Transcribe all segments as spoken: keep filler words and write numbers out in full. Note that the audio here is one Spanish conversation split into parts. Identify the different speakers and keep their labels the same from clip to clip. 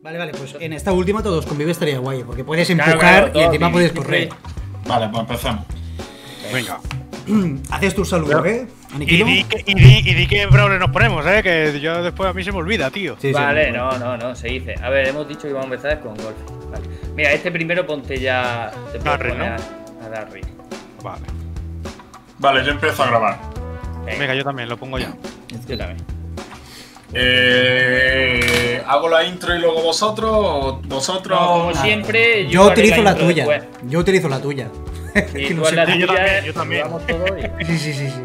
Speaker 1: Vale, vale, pues en esta última todos convive estaría guay, porque puedes empujar
Speaker 2: claro, claro,
Speaker 1: y encima
Speaker 2: todo,
Speaker 1: puedes
Speaker 2: sí,
Speaker 1: correr.
Speaker 3: Vale, pues empezamos.
Speaker 4: Venga.
Speaker 1: Haces tu saludo, ¿eh?
Speaker 4: Y
Speaker 1: Aniquilo.
Speaker 4: di, que, y, di, y di que Brawler nos ponemos, ¿eh? Que yo después a mí se me olvida, tío.
Speaker 1: Sí, sí,
Speaker 2: Vale,
Speaker 1: sí.
Speaker 2: no, no, no, se dice. A ver, hemos dicho que vamos a empezar con golf. Vale. Mira, este primero ponte ya. Te puedo
Speaker 4: Darry,
Speaker 2: poner
Speaker 4: ¿no?
Speaker 2: a, a Darry.
Speaker 4: Vale.
Speaker 3: Vale, yo empiezo a grabar.
Speaker 4: Venga, yo también lo pongo ya.
Speaker 2: Yo también.
Speaker 3: Eh, ¿Hago la intro y luego vosotros? ¿O vosotros?
Speaker 2: No, como siempre.
Speaker 1: Yo
Speaker 2: haré
Speaker 1: utilizo la
Speaker 2: intro
Speaker 1: tuya.
Speaker 2: después.
Speaker 1: Yo utilizo la tuya.
Speaker 2: Y
Speaker 1: Que no
Speaker 2: tú haz
Speaker 1: sé.
Speaker 2: la
Speaker 4: Sí, yo
Speaker 2: tuya,
Speaker 4: también, yo también.
Speaker 2: saludamos todo y-
Speaker 1: Sí, sí, sí, sí.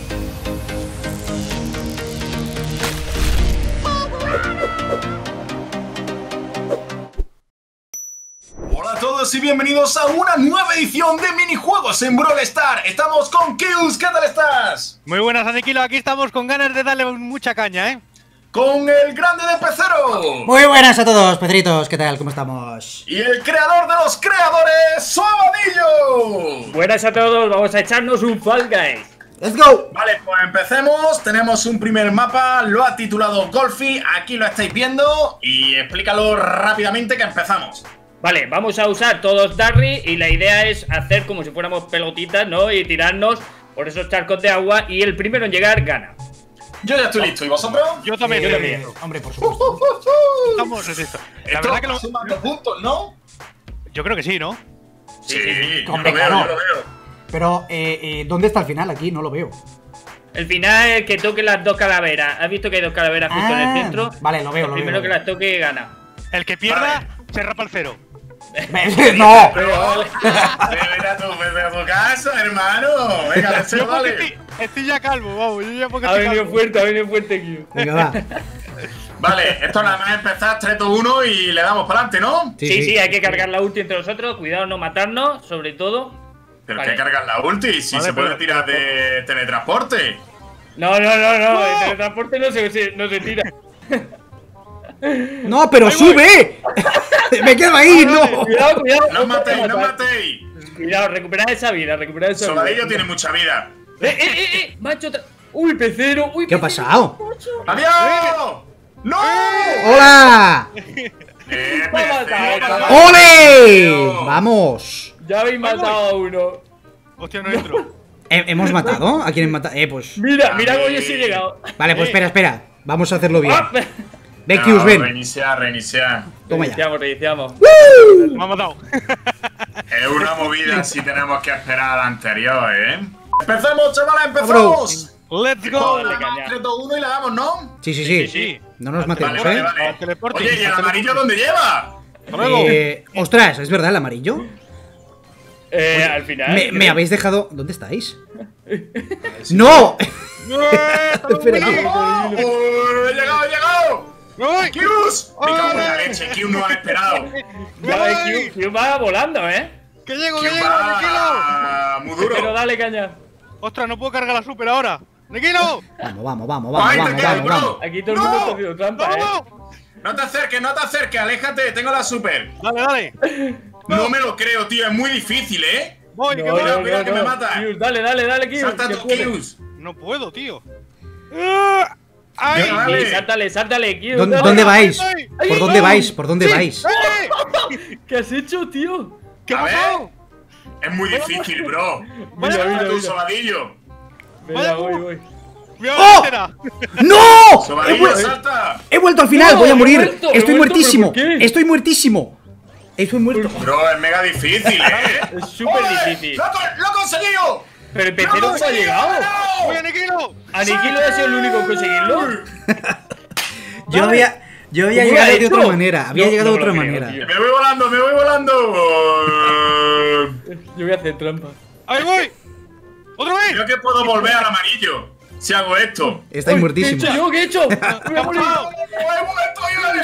Speaker 3: Hola a todos y bienvenidos a una nueva edición de minijuegos en Brawl Stars. Estamos con Kills, ¿qué tal estás?
Speaker 4: Muy buenas, Aniquilo. Aquí estamos con ganas de darle mucha caña, ¿eh?
Speaker 3: Con el grande de Pecero.
Speaker 1: Muy buenas a todos, Pedritos. ¿Qué tal? ¿Cómo estamos?
Speaker 3: Y el creador de los creadores, Sobadillo.
Speaker 2: Buenas a todos, vamos a echarnos un Fall Guys.
Speaker 1: ¡Let's go!
Speaker 3: Vale, pues empecemos. Tenemos un primer mapa, lo ha titulado Golfi. Aquí lo estáis viendo. Y explícalo rápidamente que empezamos.
Speaker 2: Vale, vamos a usar todos Darry y la idea es hacer como si fuéramos pelotitas, ¿no? Y tirarnos por esos charcos de agua y el primero en llegar gana.
Speaker 3: Yo ya estoy listo, ¿y vosotros?
Speaker 4: Yo también.
Speaker 1: Eh,
Speaker 4: yo también.
Speaker 1: Hombre, por
Speaker 3: Uh,
Speaker 1: supuesto.
Speaker 3: uh, uh, uh.
Speaker 4: Estamos en esto. La
Speaker 3: Esto
Speaker 4: verdad que lo...
Speaker 3: suman dos puntos, ¿no?
Speaker 4: Yo creo que sí, ¿no?
Speaker 3: Sí, yo
Speaker 1: Hombre,
Speaker 3: lo veo,
Speaker 1: claro.
Speaker 3: yo lo veo.
Speaker 1: Pero, eh, eh, ¿dónde está el final? Aquí no lo veo.
Speaker 2: El final es que toque las dos calaveras. ¿Has visto que hay dos calaveras justo en
Speaker 1: Ah,
Speaker 2: el centro?
Speaker 1: vale, lo veo,
Speaker 2: El
Speaker 1: lo
Speaker 2: primero
Speaker 1: veo.
Speaker 2: que las toque gana.
Speaker 4: El que pierda,
Speaker 3: Vale.
Speaker 4: se rapa el cero.
Speaker 1: ¡No!
Speaker 3: Pero, vete a tu, vete a tu casa, hermano. Venga, deseo,
Speaker 4: Yo porque
Speaker 3: dale.
Speaker 4: estoy, estoy ya calvo, vamos. Yo ya porque
Speaker 2: Ha
Speaker 4: estoy
Speaker 2: venido
Speaker 4: calvo.
Speaker 2: fuerte, ha venido fuerte aquí.
Speaker 1: Venga, va.
Speaker 3: Vale, esto nada más empezar tres, dos, uno y le damos para adelante, ¿no?
Speaker 2: Sí, sí, hay que cargar la ulti entre nosotros. Cuidado, no matarnos, sobre todo.
Speaker 3: Pero
Speaker 2: Vale.
Speaker 3: que cargar la ulti, si
Speaker 4: Vale,
Speaker 3: se puede
Speaker 4: pero-
Speaker 3: tirar de teletransporte.
Speaker 2: No, no, no, no. El teletransporte no se, se- no se tira.
Speaker 1: ¡No, pero sube! ¡Me quedo ahí! ¡No!
Speaker 2: Cuidado, cuidado.
Speaker 3: No os matéis, no os
Speaker 2: matar.
Speaker 3: matéis.
Speaker 2: Cuidado, recuperad esa vida, recuperad esa
Speaker 3: Soladillo
Speaker 2: vida.
Speaker 3: tiene mucha vida.
Speaker 2: ¡Eh, eh, eh! eh! ¡Macho! otra- ¡Uy, pecero! ¡Uy,
Speaker 1: ¿Qué ha
Speaker 2: pecero!
Speaker 1: pasado?
Speaker 3: ¡Adiós! ¡No!
Speaker 1: ¡Hola!
Speaker 3: ¡Eh,
Speaker 2: Toma,
Speaker 3: pecero!
Speaker 2: toma.
Speaker 1: ¡Ole! ¡Vamos!
Speaker 2: Ya habéis matado a uno.
Speaker 4: Hostia, no entro.
Speaker 1: ¿He- ¿Hemos matado? ¿A quién hemos matado? Eh, pues...
Speaker 2: Mira,
Speaker 3: A
Speaker 2: mira
Speaker 3: mí.
Speaker 2: cómo yo sí he llegado.
Speaker 1: Vale, pues espera, espera. Vamos a hacerlo bien.
Speaker 2: Ah,
Speaker 1: Ven,
Speaker 3: No,
Speaker 1: Kius, ven.
Speaker 3: Reiniciar, reiniciar.
Speaker 1: Toma ya.
Speaker 2: Reiniciamos, reiniciamos.
Speaker 4: Me ha matado.
Speaker 3: Es una movida si tenemos que esperar a la anterior, ¿eh? ¡Empezamos, chavales!
Speaker 1: Bro.
Speaker 3: ¡Empezamos!
Speaker 4: Let's go.
Speaker 3: Todo,
Speaker 2: Dale,
Speaker 3: nada más,
Speaker 2: caña.
Speaker 3: tres, dos, uno y le damos, ¿no?
Speaker 1: Sí, sí, sí.
Speaker 4: Sí, sí.
Speaker 1: No nos
Speaker 4: Vale,
Speaker 1: matemos,
Speaker 3: Vale,
Speaker 1: ¿eh?
Speaker 3: vale, vale.
Speaker 4: Al teleporte,
Speaker 3: Oye, ¿y el
Speaker 4: al
Speaker 3: amarillo
Speaker 4: teleporte.
Speaker 3: dónde lleva?
Speaker 4: Hasta luego.
Speaker 1: Eh, ostras, ¿es verdad el amarillo?
Speaker 2: Eh, al final.
Speaker 1: Me, me
Speaker 2: creo.
Speaker 1: habéis dejado... ¿Dónde estáis? ¡No! Espera, tío.
Speaker 3: ¡Oh! ¡Oh! ¡He llegado, he llegado!
Speaker 4: ¡Me voy!
Speaker 3: ¡Kius! Me cago en la leche, Kius no ha esperado.
Speaker 2: Ya ves, Q, Q va volando, ¿eh?
Speaker 4: ¡Que llego, que
Speaker 3: Kius
Speaker 4: llego, Aniquilo!
Speaker 3: va muy
Speaker 2: Pero
Speaker 3: duro.
Speaker 2: dale, caña.
Speaker 4: ¡Ostras, no puedo cargar la super ahora! ¡Aniquilo!
Speaker 1: Vamos, vamos, vamos, vamos,
Speaker 3: Ahí te
Speaker 1: vamos,
Speaker 3: quedas,
Speaker 1: vamos,
Speaker 3: bro.
Speaker 1: vamos.
Speaker 2: Aquí todo el mundo está
Speaker 3: ¡No!
Speaker 2: haciendo trampa, ¿eh?
Speaker 4: ¡Vamos!
Speaker 3: No te acerques, no te acerques, aléjate, tengo la super.
Speaker 4: Dale, dale.
Speaker 3: No me lo creo, tío, es muy difícil, ¿eh?
Speaker 4: Voy, que
Speaker 2: No,
Speaker 4: voy.
Speaker 3: Cuidado,
Speaker 2: no,
Speaker 3: cuidado,
Speaker 2: no,
Speaker 3: que me
Speaker 2: no.
Speaker 3: mata.
Speaker 2: Q, dale, dale, dale, Q.
Speaker 3: Salta
Speaker 2: que
Speaker 3: tú,
Speaker 2: puedes.
Speaker 3: Kius.
Speaker 4: No puedo, tío. ¡Ah! ¡Ay!
Speaker 3: Venga, dale.
Speaker 2: Sí, sáltale, sáltale, Q.
Speaker 1: ¿Dónde,
Speaker 2: dale.
Speaker 1: dónde vais?
Speaker 4: ay,
Speaker 2: ay,
Speaker 1: ¿Por
Speaker 2: ay,
Speaker 1: dónde
Speaker 2: ay.
Speaker 1: vais? ¿Por dónde vais?
Speaker 4: ¡Eh!
Speaker 2: ¿Qué has hecho, tío?
Speaker 4: ¿Qué ha
Speaker 3: A ver.
Speaker 4: pasado?
Speaker 3: Es muy difícil, bro.
Speaker 2: Mira,
Speaker 3: Salta
Speaker 2: mira,
Speaker 3: tú,
Speaker 2: mira.
Speaker 3: Sobadillo.
Speaker 2: Venga,
Speaker 4: Vaya,
Speaker 2: voy,
Speaker 4: uh.
Speaker 2: voy.
Speaker 4: ¡Cuidado,
Speaker 1: ¡Oh!
Speaker 4: entera!
Speaker 1: ¡No! He,
Speaker 3: Sobadillo,
Speaker 1: vuel-
Speaker 3: salta.
Speaker 1: he vuelto al final,
Speaker 2: No,
Speaker 1: voy a
Speaker 2: he
Speaker 1: morir.
Speaker 2: vuelto, he
Speaker 1: Estoy
Speaker 2: vuelto,
Speaker 1: muertísimo.
Speaker 2: ¿pero por qué?
Speaker 1: Estoy muertísimo. Estoy muerto.
Speaker 3: Bro, es mega difícil, ¿eh?
Speaker 2: Es súper
Speaker 3: ¡Ole!
Speaker 2: difícil.
Speaker 3: ¡Lo, he con- lo he conseguido!
Speaker 2: Pero el
Speaker 3: ¡Lo he
Speaker 2: pecero cómo ha
Speaker 3: conseguido!
Speaker 2: llegado.
Speaker 3: ¡No!
Speaker 4: ¡Voy, Aniquilo!
Speaker 2: Aniquilo ha sido el único en conseguirlo.
Speaker 1: Yo había, yo había
Speaker 2: ¿Cómo lo ha
Speaker 1: llegado de otra
Speaker 2: hecho?
Speaker 1: manera. Había
Speaker 2: No,
Speaker 1: llegado
Speaker 2: no
Speaker 1: de
Speaker 2: me
Speaker 1: otra
Speaker 2: lo creo,
Speaker 1: manera.
Speaker 2: tío.
Speaker 3: Me voy volando, me voy volando.
Speaker 2: Yo voy a hacer trampa.
Speaker 4: ¡Ahí voy! ¡Otra vez!
Speaker 3: Creo que puedo volver al amarillo si hago esto.
Speaker 1: Estáis
Speaker 2: Uy,
Speaker 1: muertísimos.
Speaker 2: ¿Qué he hecho yo? ¿Qué he hecho? Me voy a morir.
Speaker 3: ¡Oh, he vuelto y lo he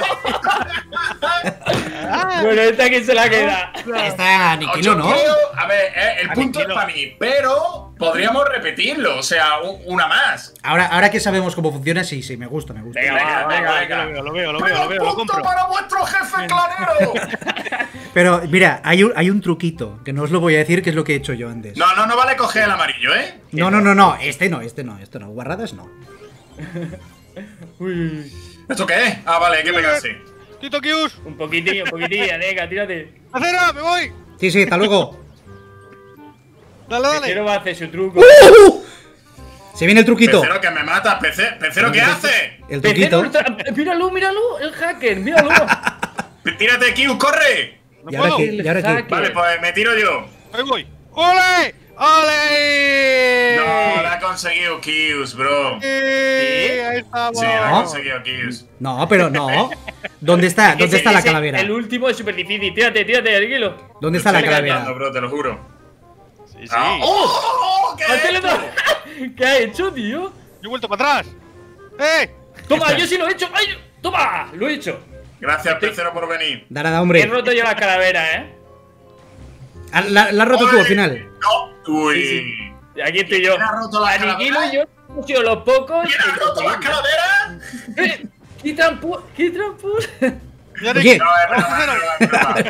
Speaker 3: dejado!
Speaker 2: Bueno, esta que se la queda.
Speaker 1: Está Aniquilo,
Speaker 3: Yo
Speaker 1: ¿no?
Speaker 3: creo- a ver, eh, el punto es
Speaker 4: Aniquilo.
Speaker 3: para mí, pero podríamos repetirlo, o sea, u- una más.
Speaker 1: Ahora, ahora que sabemos cómo funciona, sí, sí, me gusta, me gusta.
Speaker 2: Venga,
Speaker 3: Venga,
Speaker 2: va,
Speaker 3: venga,
Speaker 2: va,
Speaker 3: venga.
Speaker 4: Lo veo, lo veo, lo
Speaker 3: ¡Pero
Speaker 4: veo, lo veo, lo
Speaker 3: punto
Speaker 4: compro.
Speaker 3: para vuestro jefe clanero!
Speaker 1: Pero mira, hay un, hay un truquito, que no os lo voy a decir, que es lo que he hecho yo antes.
Speaker 3: No, no, no vale coger el amarillo, ¿eh?
Speaker 1: No, no, no, no, este no, este no, este no. Guarradas no.
Speaker 2: Uy.
Speaker 3: ¿Esto qué es? Ah, vale, hay que pegarse.
Speaker 4: Tito Kius.
Speaker 2: Un poquitín, un poquitín, venga, tírate.
Speaker 4: ¡Acera! ¡Me voy!
Speaker 1: Sí, sí, hasta luego.
Speaker 4: Dale, dale.
Speaker 2: Pecero va a hacer su truco.
Speaker 1: ¡Uh! Se viene el truquito.
Speaker 3: Pecero que me mata, Pece- Pecero, ¿qué hace?
Speaker 1: El
Speaker 2: Pecero,
Speaker 1: truquito.
Speaker 2: ultra- míralo, míralo, el hacker, míralo.
Speaker 3: Tírate, Kius, corre.
Speaker 4: No
Speaker 1: ¿Y ahora
Speaker 4: puedo.
Speaker 1: qué? ¿Y ahora qué?
Speaker 2: hacker.
Speaker 3: Vale, pues me tiro yo.
Speaker 4: Ahí voy. ¡Ole! ¡Ole!
Speaker 3: No, la ha conseguido Kius, bro.
Speaker 4: Sí, ahí estamos.
Speaker 3: Sí, la ha
Speaker 1: No.
Speaker 3: conseguido Kius.
Speaker 1: No, pero no. ¿Dónde está? ¿Dónde
Speaker 2: Ese-
Speaker 1: está la
Speaker 2: ese-
Speaker 1: calavera?
Speaker 2: El último es súper difícil. Tírate, tírate, tranquilo.
Speaker 1: ¿Dónde está la
Speaker 3: Estoy
Speaker 1: calavera?
Speaker 3: cantando, bro, te lo juro.
Speaker 4: Sí, sí.
Speaker 3: Ah, ¡Oh! ¿Qué
Speaker 2: ¡Al
Speaker 3: es
Speaker 2: teléfono!
Speaker 3: esto?
Speaker 2: ¿Qué ha hecho, tío?
Speaker 4: Yo he vuelto para atrás. ¡Eh!
Speaker 2: Toma, yo sí lo he hecho. ¡Ay! ¡Toma! Lo he hecho.
Speaker 3: Gracias, Pecero, por venir.
Speaker 1: Da nada,
Speaker 2: He
Speaker 1: hombre.
Speaker 2: roto yo la calavera, ¿eh?
Speaker 1: Ah, La, la has roto tú
Speaker 3: ¡Oye!
Speaker 1: al final.
Speaker 3: No. Uy.
Speaker 2: Sí, sí. Y aquí estoy yo.
Speaker 3: ¿Quién ha roto la
Speaker 2: Aniquilo
Speaker 3: calavera?
Speaker 2: y yo hemos sido los pocos.
Speaker 3: ¿Quién ha roto la calavera?
Speaker 2: ¡Eh! ¡Qué trampo! ¡Qué trampo!
Speaker 4: Ya
Speaker 1: Oye.
Speaker 3: No, es broma, es broma, es broma.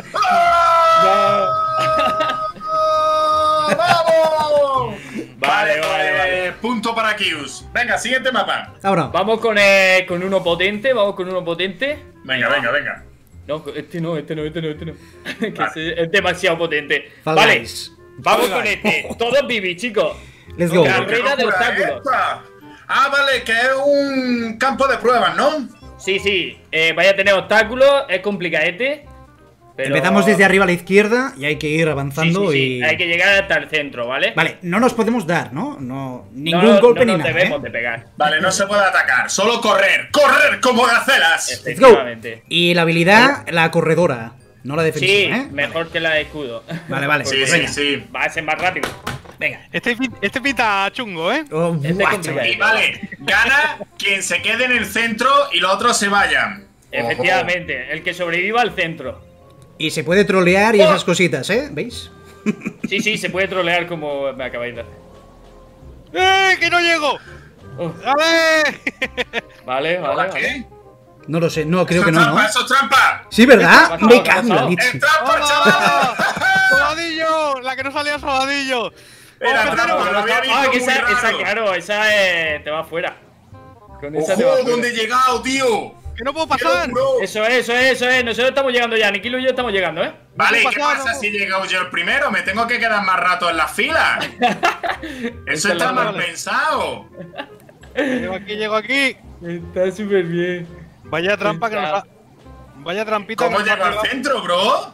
Speaker 3: ¡Ah! ¡Vamos!
Speaker 2: Vale, vale, vale.
Speaker 3: Punto para Kius. Venga, siguiente mapa.
Speaker 1: Ahora.
Speaker 2: Vamos con, eh, con uno potente, vamos con uno potente.
Speaker 3: Venga, venga, venga.
Speaker 2: No, este no, este no, este no, este no. que
Speaker 3: Vale.
Speaker 2: ese- es demasiado potente.
Speaker 1: Fall
Speaker 2: Vale,
Speaker 1: Guys.
Speaker 2: vamos
Speaker 4: Fall
Speaker 2: con
Speaker 4: Guys.
Speaker 2: este. Todos vivís, chicos.
Speaker 1: Let's go.
Speaker 2: Carrera
Speaker 3: ¿Qué
Speaker 2: de
Speaker 3: locura
Speaker 2: obstáculos.
Speaker 3: es esta? Ah, vale, que es un campo de pruebas, ¿no?
Speaker 2: Sí, sí, eh, vaya a tener obstáculos, es complicadete. Pero...
Speaker 1: Empezamos desde arriba a la izquierda y hay que ir
Speaker 2: Sí,
Speaker 1: avanzando
Speaker 2: sí, sí,
Speaker 1: y.
Speaker 2: hay que llegar hasta el centro, ¿vale?
Speaker 1: Vale, no nos podemos dar, ¿no? No. Ningún
Speaker 2: no,
Speaker 1: golpe
Speaker 2: no
Speaker 1: ni
Speaker 2: nos
Speaker 1: nada.
Speaker 2: debemos
Speaker 1: ¿eh?
Speaker 2: de pegar.
Speaker 3: Vale, no se puede atacar, solo correr. ¡Correr como gacelas!
Speaker 1: Let's go.
Speaker 2: Efectivamente.
Speaker 1: Y la habilidad, la corredora, no la defensiva,
Speaker 2: Sí,
Speaker 1: ¿eh?
Speaker 2: mejor que la de escudo.
Speaker 1: Vale, vale.
Speaker 3: Sí,
Speaker 1: pues
Speaker 3: sí,
Speaker 1: venga.
Speaker 3: sí.
Speaker 2: Va a ser más rápido.
Speaker 1: Venga.
Speaker 4: Este, pin- este pinta chungo, ¿eh?
Speaker 1: Oh,
Speaker 2: Este
Speaker 1: buah,
Speaker 2: es complicado.
Speaker 1: chaval.
Speaker 3: Y vale, gana quien se quede en el centro y los otros se vayan.
Speaker 2: Efectivamente, el que sobreviva al centro.
Speaker 1: Y se puede trolear y
Speaker 2: Oh.
Speaker 1: esas cositas, ¿eh? ¿Veis?
Speaker 2: Sí, sí, se puede trolear como me acabáis de hacer.
Speaker 4: ¡Eh! ¡Que no llego!
Speaker 2: Oh,
Speaker 4: ¡Dale!
Speaker 2: vale, vale,
Speaker 3: ¿Ahora
Speaker 2: vale.
Speaker 3: qué?
Speaker 1: No lo sé, no, creo
Speaker 3: Eso
Speaker 1: que
Speaker 3: es
Speaker 1: no,
Speaker 3: trampa,
Speaker 1: ¿no?
Speaker 3: eso es trampa.
Speaker 1: Sí, ¿verdad?
Speaker 2: ¿Qué ha
Speaker 1: Me
Speaker 2: pasado? ¿Qué ha
Speaker 1: cago en la
Speaker 2: pasado?
Speaker 1: leche.
Speaker 3: ¡Es trampa,
Speaker 4: ¡Vamos!
Speaker 3: chaval!
Speaker 4: ¡Sobadillo! La que no salía Sobadillo.
Speaker 3: Era
Speaker 4: ¡Oh,
Speaker 3: trampa,
Speaker 4: Pecero!
Speaker 3: lo había visto
Speaker 2: Ah, que
Speaker 3: muy
Speaker 2: esa,
Speaker 3: raro.
Speaker 2: esa, claro, esa eh, te va fuera. Con esa te va
Speaker 3: ¡Ojo,
Speaker 2: fuera.
Speaker 3: dónde he llegado, tío!
Speaker 4: ¡Que no puedo
Speaker 3: ¡Qué
Speaker 4: pasar!
Speaker 3: locura!
Speaker 2: Eso es, eso es, eso es. Nosotros estamos llegando ya. Nikilo y yo estamos llegando, ¿eh?
Speaker 3: Vale, ¿y
Speaker 4: No
Speaker 3: qué
Speaker 4: puedo pasar,
Speaker 3: pasa
Speaker 4: no.
Speaker 3: si he llegado yo el primero? ¿Me tengo que quedar más rato en la fila? Eso
Speaker 2: Esa es
Speaker 3: está
Speaker 2: la
Speaker 3: mal
Speaker 2: mala.
Speaker 3: pensado.
Speaker 4: Llego aquí, llego aquí.
Speaker 2: Está súper bien.
Speaker 4: Vaya trampa que nos ha... Vaya trampita
Speaker 3: ¿Cómo
Speaker 4: que nos ha
Speaker 3: llego al
Speaker 4: pegado.
Speaker 3: centro, bro?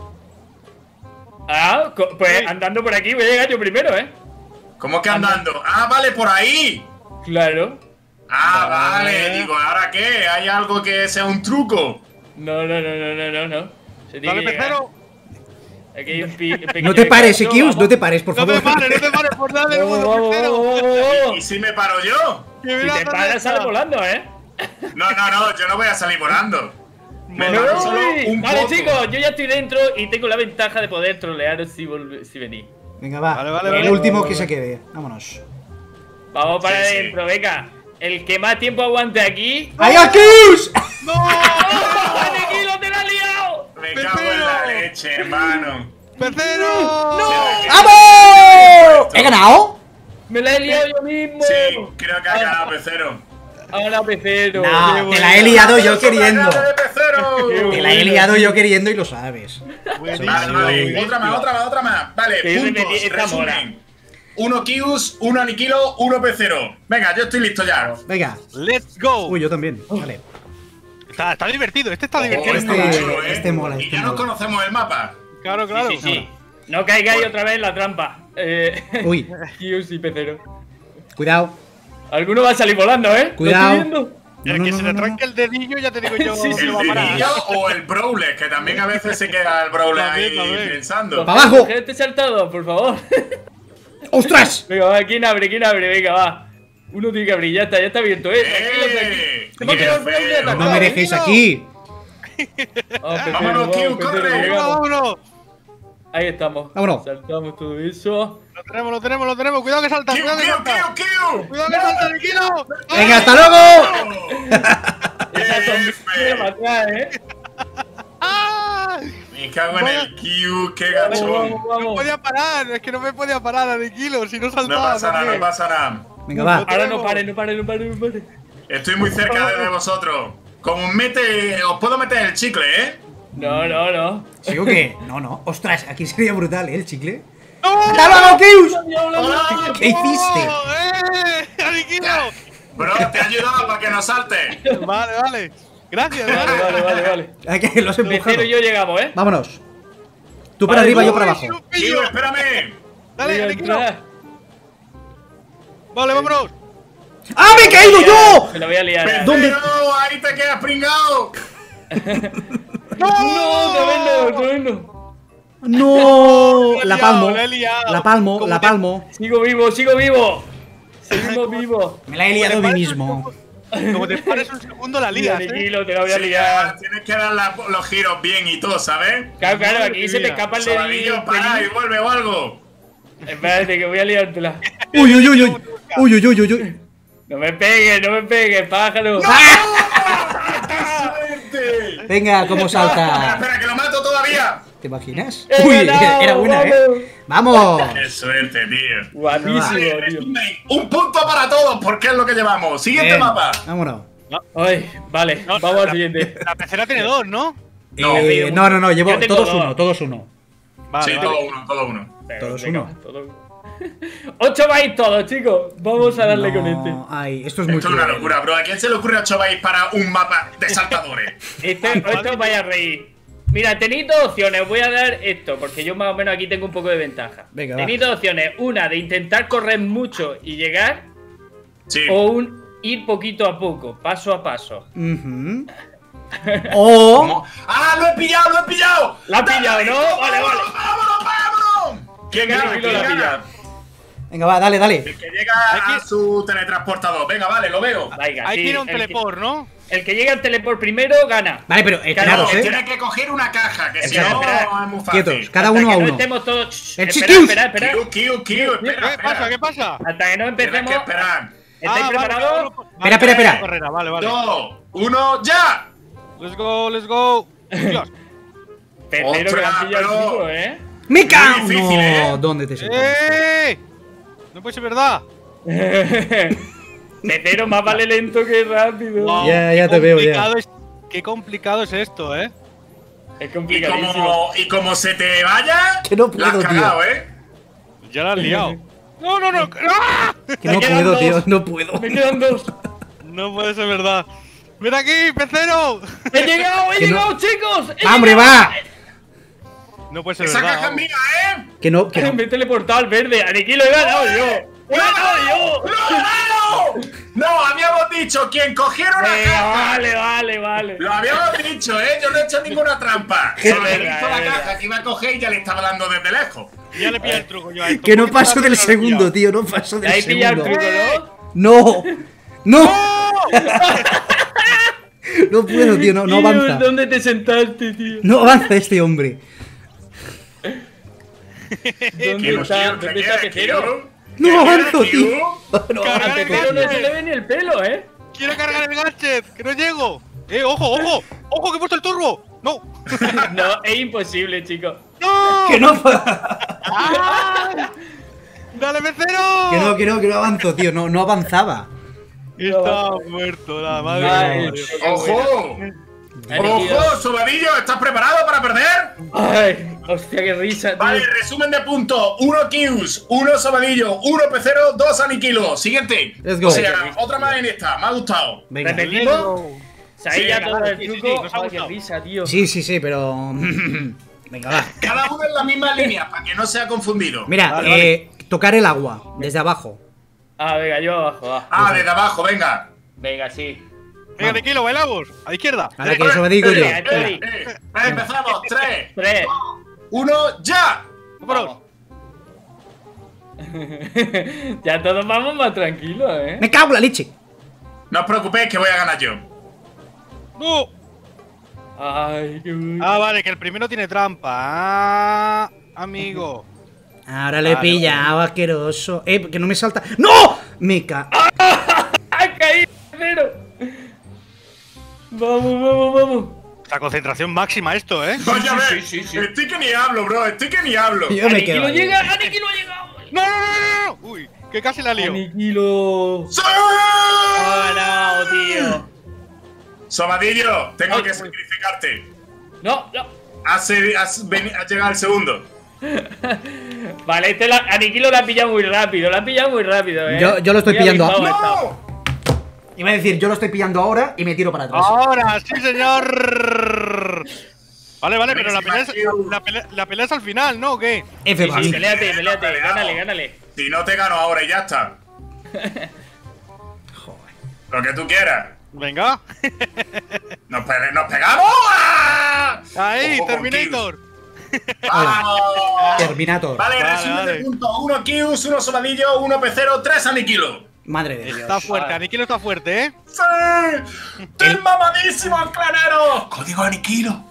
Speaker 2: Ah, co- pues
Speaker 4: Sí.
Speaker 2: andando por aquí voy a llegar yo primero, ¿eh?
Speaker 3: ¿Cómo que andando? Ah, vale, por ahí.
Speaker 2: Claro.
Speaker 3: Ah,
Speaker 2: Vale.
Speaker 3: vale. Digo, ¿ahora qué? ¿Hay algo que sea un truco?
Speaker 2: No, no, no, no, no, no, no. Se tiene
Speaker 4: Dale,
Speaker 2: que llegar.
Speaker 4: Pecero.
Speaker 2: Aquí hay un, pi- un pequeño
Speaker 1: No te pares,
Speaker 2: descanso,
Speaker 1: Ekius,
Speaker 2: vamos.
Speaker 1: no te pares, por
Speaker 4: No
Speaker 1: favor.
Speaker 4: te pares, no te pares por darle el
Speaker 2: Vamos,
Speaker 4: mundo,
Speaker 2: vamos,
Speaker 4: Pecero.
Speaker 2: vamos, vamos.
Speaker 3: ¿Y si me paro yo?
Speaker 4: Que
Speaker 2: Si
Speaker 4: mira
Speaker 2: te
Speaker 4: dónde
Speaker 2: paras,
Speaker 4: está.
Speaker 2: sale volando, ¿eh?
Speaker 3: No, no, no, yo no voy a salir volando. Me
Speaker 2: No,
Speaker 3: paro solo
Speaker 2: uy.
Speaker 3: un
Speaker 2: Vale,
Speaker 3: poco.
Speaker 2: chicos, yo ya estoy dentro y tengo la ventaja de poder trolearos si, volve- si venís.
Speaker 1: Venga, va.
Speaker 4: Vale, vale,
Speaker 1: el
Speaker 4: vale.
Speaker 1: último
Speaker 2: Vale,
Speaker 1: que
Speaker 2: vale.
Speaker 1: se quede. Vámonos.
Speaker 2: Vamos para
Speaker 3: Sí, sí.
Speaker 2: adentro, venga. El que más tiempo aguante aquí.
Speaker 1: ¡Ay, Ekius!
Speaker 4: ¡No!
Speaker 2: ¡Oh, Nikilo, te la has liado!
Speaker 3: Me cago en la
Speaker 4: Pecero.
Speaker 3: leche, hermano.
Speaker 4: ¡Pecero!
Speaker 2: ¡No!
Speaker 1: ¡Vamos! ¿He ganado?
Speaker 2: Me la he liado yo mismo.
Speaker 3: Sí, creo que ha ganado Pecero.
Speaker 2: Ahora pecero.
Speaker 1: No,
Speaker 2: qué
Speaker 1: te la he
Speaker 2: bueno.
Speaker 1: liado yo
Speaker 3: ¡Aplauso para
Speaker 1: queriendo.
Speaker 3: la de Pecero!
Speaker 2: Qué
Speaker 1: Te la he
Speaker 2: bueno,
Speaker 1: liado
Speaker 2: tío.
Speaker 1: yo queriendo y lo sabes.
Speaker 4: Buenísimo.
Speaker 3: Vale, vale.
Speaker 2: Sí,
Speaker 3: Otra más, otra más, otra más. Vale,
Speaker 2: Que yo
Speaker 3: puntos,
Speaker 2: repetí esta mola.
Speaker 3: resumen. Uno Kius, uno Aniquilo, uno Pecero. Venga, yo estoy listo ya.
Speaker 1: Venga.
Speaker 4: ¡Let's go!
Speaker 1: Uy, yo también. Vale.
Speaker 4: Está, está divertido, este está
Speaker 3: Oh,
Speaker 4: divertido.
Speaker 3: está
Speaker 1: Este-
Speaker 3: muy chulo, ¿eh?
Speaker 1: este mola,
Speaker 3: Y
Speaker 1: este
Speaker 3: ya nos
Speaker 1: mola.
Speaker 3: conocemos el mapa.
Speaker 4: Claro, claro.
Speaker 2: Sí, sí, sí. No caigáis otra vez en la trampa. Eh,
Speaker 1: Uy.
Speaker 2: Kius y pecero.
Speaker 1: Cuidado.
Speaker 2: Alguno va a salir volando, ¿eh? ¿Lo
Speaker 1: Cuidado.
Speaker 2: estoy viendo?
Speaker 1: No,
Speaker 4: El
Speaker 1: no,
Speaker 4: que
Speaker 1: no,
Speaker 4: se
Speaker 1: no,
Speaker 4: le
Speaker 1: no.
Speaker 4: tranque el dedillo, ya te digo yo,
Speaker 2: Sí, sí,
Speaker 4: que
Speaker 3: El
Speaker 4: va a parar.
Speaker 3: dedillo o el Brawler, que también a veces se queda el Brawler
Speaker 4: También,
Speaker 3: ahí
Speaker 4: también.
Speaker 3: pensando.
Speaker 1: ¡Pa' abajo!
Speaker 2: Gente saltado, por favor.
Speaker 1: ¡Ostras!
Speaker 2: Venga, va, ¿quién abre? ¿Quién abre? Venga, va. Uno tiene que abrir, ya está, ya está abierto, ¿eh? Tranquilo, tranquilo.
Speaker 3: ¡Eh!
Speaker 2: Se me ha
Speaker 3: ¡Qué
Speaker 2: quedado el
Speaker 3: feo!
Speaker 2: Brawler
Speaker 1: No me dejéis aquí.
Speaker 2: Vamos, pecero,
Speaker 3: Vámonos,
Speaker 2: vamos,
Speaker 3: Kiu,
Speaker 2: pecero,
Speaker 3: corre.
Speaker 2: llegamos.
Speaker 4: ¡Vámonos, vámonos!
Speaker 2: Ahí estamos.
Speaker 1: Vámonos.
Speaker 2: Saltamos todo eso.
Speaker 4: Lo tenemos, lo tenemos, lo tenemos. Cuidado que salta,
Speaker 3: ¡Kiu,
Speaker 4: cuidado que
Speaker 3: Kiu,
Speaker 4: salta.
Speaker 3: Kiu, Kiu!
Speaker 4: Cuidado que salta, tranquilo.
Speaker 1: ¡Venga, hasta luego!
Speaker 2: Esa
Speaker 3: ¡Qué
Speaker 2: zombie
Speaker 3: feo!
Speaker 2: para atrás, ¿eh?
Speaker 4: ¡Ah!
Speaker 3: Me cago en el Kiu, qué
Speaker 2: Vamos,
Speaker 3: gachón.
Speaker 2: vamos,
Speaker 4: No
Speaker 2: vamos.
Speaker 4: podía parar, es que no me podía parar, Aniquilo, si no
Speaker 3: No
Speaker 4: saltaba.
Speaker 3: pasa nada, no
Speaker 4: también.
Speaker 3: pasa nada.
Speaker 1: Venga, va.
Speaker 2: Ahora no pare, no pare, no pare, no pare.
Speaker 3: Estoy muy cerca de vosotros. como mete. Os puedo meter el chicle, ¿eh?
Speaker 2: No, no, no.
Speaker 1: ¿Sí o qué? No, no. Ostras, aquí sería brutal, ¿eh? El chicle.
Speaker 4: ¡No!
Speaker 1: ¡Hasta luego, Kius!
Speaker 3: ¡Hola!
Speaker 1: ¿Qué hiciste?
Speaker 4: ¡Oh, ¡Eh! ¡Aniquilo!
Speaker 3: Bro, te he ayudado para que no salte.
Speaker 4: Vale, vale. Gracias,
Speaker 2: Vale,
Speaker 4: vale.
Speaker 2: vale, vale, vale.
Speaker 1: Aquí los he empujado.
Speaker 2: Pecero y yo llegamos, ¿eh?
Speaker 1: Vámonos. Tú para
Speaker 2: Vale,
Speaker 1: arriba, yo
Speaker 2: uy,
Speaker 1: para abajo.
Speaker 4: Uy,
Speaker 3: Tío, espérame.
Speaker 4: Dale,
Speaker 2: Voy a
Speaker 4: Aniquilo.
Speaker 2: entrar.
Speaker 4: Vale, vámonos.
Speaker 1: ¡Ah, me he caído yo!
Speaker 2: Me lo voy a liar.
Speaker 3: Pero
Speaker 1: ¿Dónde?
Speaker 3: ahí te quedas pringado.
Speaker 2: No, tremendo, tremendo.
Speaker 1: ¡No! La
Speaker 4: liado,
Speaker 1: palmo.
Speaker 4: la he liado.
Speaker 1: La palmo,
Speaker 4: ¿Cómo
Speaker 1: la
Speaker 4: te-
Speaker 1: palmo.
Speaker 2: Sigo vivo, sigo vivo. Seguimos vivos.
Speaker 1: Me la he liado a mí mismo.
Speaker 4: Como te pares un segundo, la lías, ¿eh?
Speaker 2: Tranquilo, te la voy a
Speaker 3: Sí,
Speaker 2: liar.
Speaker 3: tienes que dar la- los giros bien y todo, ¿sabes?
Speaker 2: Claro, claro,
Speaker 4: Madre
Speaker 2: aquí se te
Speaker 4: mía.
Speaker 2: escapa el
Speaker 3: Sobadillo,
Speaker 2: dedillo.
Speaker 3: para y vuelve o algo.
Speaker 2: Espérate, que voy a liártela.
Speaker 1: Uy, uy, uy, uy. Uy, uy, uy, uy, uy.
Speaker 2: No me pegues, no me pegues, pájaro.
Speaker 3: ¡Suerte!
Speaker 1: Venga, cómo
Speaker 3: Espera,
Speaker 1: salta.
Speaker 3: espera, que lo mato todavía.
Speaker 1: ¿Te imaginas?
Speaker 2: He
Speaker 1: Uy,
Speaker 2: ganado,
Speaker 1: era buena, ¿eh? ¡Vamos!
Speaker 3: ¡Qué suerte, tío!
Speaker 2: Guapísimo,
Speaker 3: Vale,
Speaker 2: tío.
Speaker 3: resumen, un punto para todos, porque es lo que llevamos. Siguiente
Speaker 1: Bien,
Speaker 3: mapa.
Speaker 1: Vámonos.
Speaker 2: Ay, vale,
Speaker 4: No,
Speaker 2: vamos al
Speaker 4: la-
Speaker 2: siguiente.
Speaker 4: La pecera tiene dos, ¿no?
Speaker 3: No.
Speaker 1: Eh, no, no, no, llevo
Speaker 2: Yo tengo
Speaker 1: todos
Speaker 2: dos.
Speaker 1: uno, todos uno.
Speaker 4: Vale,
Speaker 3: Sí,
Speaker 4: vale.
Speaker 3: todo uno, todo uno.
Speaker 2: Pero,
Speaker 1: Todos
Speaker 2: venga,
Speaker 1: uno.
Speaker 2: todo uno. Ocho vais todos, chicos. Vamos a darle con este.
Speaker 1: No, ay, esto es muy
Speaker 3: Esto es una
Speaker 1: cruel.
Speaker 3: locura, bro. ¿A quién se le ocurre ocho bytes para un mapa de saltadores?
Speaker 2: Este, esto os vais a reír. Mira, tenéis dos opciones. Os voy a dar esto, porque yo más o menos aquí tengo un poco de ventaja.
Speaker 1: Venga, va.
Speaker 2: tenéis dos opciones. Una, de intentar correr mucho y llegar.
Speaker 3: Sí.
Speaker 2: O un ir poquito a poco, paso a paso.
Speaker 1: Ujú. O.
Speaker 3: ¿Cómo? ¡Ah, lo he pillado, lo he pillado!
Speaker 2: La has pillado, ¿no? Vale, vale.
Speaker 3: ¡Vámonos, vámonos! ¿Quién gana?
Speaker 2: Tranquilo,
Speaker 3: ¿Quién
Speaker 2: la
Speaker 3: gana?
Speaker 2: pilla.
Speaker 1: Venga, va, dale, dale.
Speaker 3: El que llega
Speaker 4: Aquí-
Speaker 3: a su teletransportador. Venga, vale, lo veo.
Speaker 2: Venga,
Speaker 4: Hay
Speaker 2: sí,
Speaker 4: que ir a un
Speaker 2: el que-
Speaker 4: teleport, ¿no?
Speaker 2: El que llegue al teleport primero gana.
Speaker 1: Vale, pero
Speaker 2: Claro,
Speaker 1: esperaros,
Speaker 3: Que
Speaker 1: ¿eh?
Speaker 3: tiene que coger una caja, que si
Speaker 2: Espera,
Speaker 3: no,
Speaker 2: espera.
Speaker 3: es muy fácil.
Speaker 1: Quietos, cada
Speaker 2: Hasta
Speaker 1: uno
Speaker 2: que
Speaker 1: a
Speaker 2: no
Speaker 1: uno.
Speaker 2: estemos todos. Shh,
Speaker 1: El
Speaker 2: espera,
Speaker 1: chiquius.
Speaker 2: espera, espera.
Speaker 3: Kiu, kiu, kiu, espera,
Speaker 4: ¿Qué pasa?
Speaker 3: espera.
Speaker 4: ¿Qué pasa?
Speaker 2: Hasta que no
Speaker 3: Tienes
Speaker 2: empecemos.
Speaker 3: que esperar.
Speaker 2: ¿Estáis
Speaker 4: Ah, vale,
Speaker 2: preparados?
Speaker 4: vale, vale.
Speaker 1: Espera, espera, espera.
Speaker 4: Carrera, vale, vale.
Speaker 3: Dos, uno, ya.
Speaker 4: Let's go, let's go. Dios.
Speaker 2: Pecero que
Speaker 3: Ostras,
Speaker 2: han pillado
Speaker 3: pero-
Speaker 2: el chico, ¿eh?
Speaker 1: ¡Me cago!
Speaker 3: difícil,
Speaker 1: No,
Speaker 3: ¿eh?
Speaker 1: ¿dónde te sientas?
Speaker 4: ¡Eh! No puede ser verdad.
Speaker 2: Pecero más vale lento que rápido.
Speaker 4: Wow,
Speaker 1: Ya,
Speaker 4: qué
Speaker 1: ya te veo, ya.
Speaker 4: complicado es- Qué complicado es esto, ¿eh?
Speaker 2: Es
Speaker 3: Y
Speaker 2: complicadísimo.
Speaker 3: como, y como se te vaya,
Speaker 1: Que no
Speaker 3: la has
Speaker 1: puedo, tío.
Speaker 3: cagado, ¿eh?
Speaker 4: Ya la has liado. No, no, no. ¡Ah!
Speaker 1: Que no
Speaker 2: Me quedan
Speaker 1: puedo,
Speaker 2: dos.
Speaker 1: tío, no puedo.
Speaker 2: Me quedan dos.
Speaker 4: No puede ser verdad. ¡Ven aquí, pecero!
Speaker 2: ¡He llegado, he
Speaker 1: Que no-
Speaker 2: llegado, chicos! ¡He
Speaker 1: ¡Va, hombre,
Speaker 2: llegado!
Speaker 1: va!
Speaker 4: No puede ser
Speaker 3: Esa
Speaker 4: verdad.
Speaker 3: caja es
Speaker 4: vamos.
Speaker 3: mía, ¿eh?
Speaker 1: Que no, que no.
Speaker 2: Me he teleportado al verde. Aniquilo, he ganado yo. ¡He ganado yo!
Speaker 3: ¡Lo he ganado! No, habíamos dicho, quien cogiera una
Speaker 2: Venga,
Speaker 3: caja.
Speaker 2: vale, vale, vale.
Speaker 3: Lo habíamos dicho, ¿eh? Yo no he hecho ninguna trampa. Solo he
Speaker 2: verdad,
Speaker 3: visto
Speaker 2: es
Speaker 3: la
Speaker 2: verdad.
Speaker 3: caja que iba a coger y ya le estaba dando desde lejos.
Speaker 4: Ya le pillé el truco yo a esto.
Speaker 1: Que no
Speaker 4: Un poquito
Speaker 1: paso
Speaker 4: más,
Speaker 1: del
Speaker 4: pero lo he
Speaker 1: segundo,
Speaker 4: pillado.
Speaker 1: tío, no paso
Speaker 2: ¿Te
Speaker 1: del
Speaker 2: habéis pillado el
Speaker 1: segundo.
Speaker 2: truco, no?
Speaker 1: ¡No! ¡No! No puedo, tío, no, no
Speaker 2: Tío,
Speaker 1: avanza.
Speaker 2: ¿dónde te sentaste, tío?
Speaker 1: No avanza este hombre.
Speaker 2: ¿Dónde
Speaker 3: Kiu,
Speaker 2: está,
Speaker 3: Kiu,
Speaker 2: ¿dónde
Speaker 3: ¿qué
Speaker 2: está
Speaker 3: quieres,
Speaker 2: Pecero?
Speaker 3: Kiu?
Speaker 1: No
Speaker 3: ¿Qué
Speaker 1: avanzo,
Speaker 3: quieres,
Speaker 1: tío.
Speaker 3: Kiu?
Speaker 1: No
Speaker 4: Cargar
Speaker 2: Al
Speaker 1: avanzo.
Speaker 4: el
Speaker 2: Pecero no
Speaker 4: gadget.
Speaker 2: se le ve ni el pelo, ¿eh?
Speaker 4: Quiero cargar el gadget, que no llego. Eh, ojo, ojo. Ojo, que he puesto el turbo. No.
Speaker 2: No, es imposible, chicos.
Speaker 4: No.
Speaker 1: Que no,
Speaker 4: Dale, pecero.
Speaker 1: que no, que no, que no avanzo, tío. No, no avanzaba.
Speaker 4: Está muerto, la madre.
Speaker 2: Ay,
Speaker 4: mía.
Speaker 3: ¡Ojo!
Speaker 2: Aniquilo.
Speaker 3: ¡Ojo, Sobadillo! ¿Estás preparado para perder?
Speaker 2: Ay, hostia, qué risa, tío.
Speaker 3: Vale, resumen de puntos. Uno Kius, uno Sobadillo, uno Pecero, dos Aniquilo. Siguiente.
Speaker 1: Let's go.
Speaker 3: O sea, otra más en esta. Me ha gustado.
Speaker 1: Venga.
Speaker 2: ¿Repetimos? ¿Sabéis
Speaker 3: Sí,
Speaker 2: ya
Speaker 3: venga,
Speaker 2: todo
Speaker 4: dale,
Speaker 2: el
Speaker 4: sí, sí,
Speaker 2: truco?
Speaker 4: sí, nos ha
Speaker 2: Ay, qué
Speaker 4: gustado.
Speaker 2: risa, tío.
Speaker 1: Sí, sí, sí, pero. Venga, va.
Speaker 3: Cada uno en la misma línea, para que no sea confundido.
Speaker 1: Mira,
Speaker 4: Vale,
Speaker 1: eh, tocar el agua desde abajo.
Speaker 2: Ah, venga, yo abajo, va.
Speaker 3: Ah, desde abajo, venga.
Speaker 2: Venga, sí.
Speaker 4: Venga, de kilo, bailamos. A la izquierda.
Speaker 1: Ahora que eso me digo yo.
Speaker 2: Venga,
Speaker 3: Eh,
Speaker 2: Tony.
Speaker 3: eh, eh, empezamos. Tres,
Speaker 2: Tres.
Speaker 3: uno, ya.
Speaker 4: Vámonos.
Speaker 2: Ya todos vamos más tranquilos, ¿eh?
Speaker 1: Me cago en la leche.
Speaker 3: No os preocupéis que voy a ganar yo.
Speaker 4: No.
Speaker 2: Ay, qué bueno.
Speaker 4: Ah, vale, que el primero tiene trampa. Ah, amigo.
Speaker 1: Ahora le he
Speaker 4: Vale,
Speaker 1: pillado, asqueroso. Eh, que no me salta. ¡No! Me ca.
Speaker 2: ¡Ha caído! Pero. Vamos, vamos, vamos.
Speaker 4: Esta concentración máxima esto, ¿eh?
Speaker 3: Vaya a ver.
Speaker 2: sí, sí, sí.
Speaker 3: Estoy que ni hablo, bro. Estoy que ni hablo.
Speaker 1: Yo me quedo.
Speaker 2: ¡Aniquilo
Speaker 1: ahí.
Speaker 2: llega! ¡Aniquilo ha llegado!
Speaker 4: No, no, no, no, no. Uy, que casi la lío.
Speaker 2: ¡Aniquilo!
Speaker 3: ¡Sí!
Speaker 2: ¡Ha ganado, tío!
Speaker 3: Sobadillo, tengo
Speaker 2: Ay,
Speaker 3: que
Speaker 2: uy.
Speaker 3: sacrificarte.
Speaker 2: No, no.
Speaker 3: Has, has, veni- has llegado al segundo.
Speaker 2: Vale, este la, Aniquilo la ha pillado muy rápido, la ha pillado muy rápido, eh.
Speaker 1: Yo- yo lo estoy
Speaker 2: Muy
Speaker 1: pillando.
Speaker 2: avispado ha estado.
Speaker 3: ¡No!
Speaker 1: Iba a decir, yo lo estoy pillando ahora y me tiro para atrás.
Speaker 4: Ahora sí, señor. Vale, vale, pero la pelea, es,
Speaker 3: Buenísima,
Speaker 4: la, la pelea, la pelea es al final, ¿no? ¿O qué?
Speaker 1: F
Speaker 2: Sí,
Speaker 1: para
Speaker 2: sí,
Speaker 1: mí.
Speaker 2: peleate, peleate,
Speaker 3: Peleamos.
Speaker 2: gánale, gánale.
Speaker 3: Si no te gano ahora y ya está.
Speaker 1: Joder.
Speaker 3: Lo que tú quieras.
Speaker 4: Venga.
Speaker 3: ¿Nos, pe- nos pegamos? ¡Ah!
Speaker 4: Ahí,
Speaker 3: Ojo con
Speaker 4: Terminator.
Speaker 3: Kius. ¡Vamos!
Speaker 1: Terminator.
Speaker 3: Vale,
Speaker 4: Vale,
Speaker 3: resumen
Speaker 4: vale.
Speaker 3: de puntos. Uno Kius, uno Sobadillo, uno Pecero, tres Aniquilo.
Speaker 1: Madre de Dios.
Speaker 4: Está fuerte, Aniquilo está fuerte, ¿eh?
Speaker 3: ¡Sí! ¡Qué mamadísimo, clanero! ¡Código Aniquilo!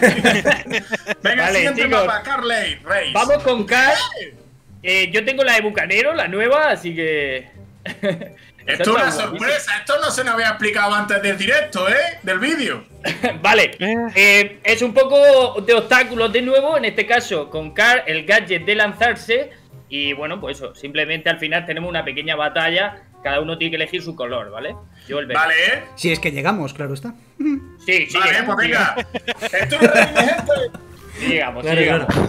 Speaker 3: Venga,
Speaker 2: Vale,
Speaker 3: siguiente
Speaker 2: chicos.
Speaker 3: mapa, Carley, Reis.
Speaker 2: Vamos con Cash. Eh, yo tengo la de Bucanero, la nueva, así que.
Speaker 3: Esto es una sorpresa, esto no se nos había explicado antes del directo, ¿eh? Del vídeo.
Speaker 2: Vale, eh, es un poco de obstáculos de nuevo, en este caso con Car, el gadget de lanzarse. Y bueno, pues eso, simplemente al final tenemos una pequeña batalla, cada uno tiene que elegir su color, ¿vale? Yo el verde.
Speaker 3: Vale, ¿eh?
Speaker 1: Si es que llegamos, claro está.
Speaker 2: Sí, sí,
Speaker 3: Vale,
Speaker 2: llegamos,
Speaker 3: pues venga.
Speaker 2: llegamos,
Speaker 3: Esto es Reis, mi gente.
Speaker 2: sí llegamos, sí
Speaker 1: Claro,
Speaker 2: llegamos.
Speaker 1: claro.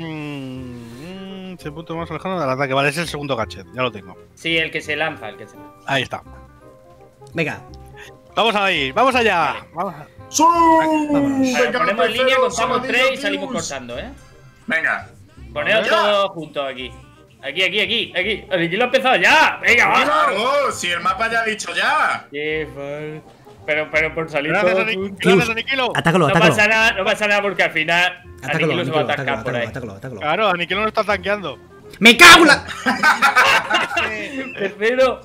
Speaker 4: Mm, se punto más alejado del ataque. Vale, es el segundo gadget, ya lo tengo.
Speaker 2: Sí, el que se lanza, el que se lanza.
Speaker 4: Ahí está.
Speaker 1: Venga.
Speaker 4: Vamos ahí, vamos allá. Vamos a-
Speaker 3: ¡Sí!
Speaker 1: Vámonos.
Speaker 2: Vale,
Speaker 3: Venga,
Speaker 2: ponemos en línea,
Speaker 3: Pecero,
Speaker 2: contamos
Speaker 3: Sobadillo,
Speaker 2: tres y salimos
Speaker 3: Kius.
Speaker 2: cortando, ¿eh?
Speaker 3: Venga.
Speaker 2: Poneos
Speaker 3: Ya.
Speaker 2: todos juntos aquí. Aquí, aquí, aquí, aquí. Aquí lo ha empezado ya. Venga, vamos.
Speaker 3: Claro, si el mapa ya ha dicho ya.
Speaker 2: Qué fal- Pero, pero por salir
Speaker 4: Gracias,
Speaker 2: todos
Speaker 4: Ani-
Speaker 2: juntos.
Speaker 4: gracias, Aniquilo.
Speaker 1: Atácalo,
Speaker 2: No
Speaker 1: atácalo.
Speaker 2: pasa nada, no pasa nada porque al final
Speaker 1: Atácalo,
Speaker 2: Aniquilo se va a
Speaker 1: atácalo,
Speaker 2: atascar
Speaker 1: atácalo,
Speaker 2: por ahí.
Speaker 1: atácalo, atácalo.
Speaker 4: Claro, Aniquilo no está tanqueando.
Speaker 1: ¡Me cago en la!
Speaker 2: Tercero.